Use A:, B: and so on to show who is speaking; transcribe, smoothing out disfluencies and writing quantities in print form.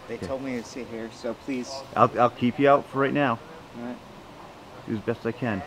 A: They told me to sit here, so please.
B: I'll keep you out for right now.
A: All right.
B: Do as best I can.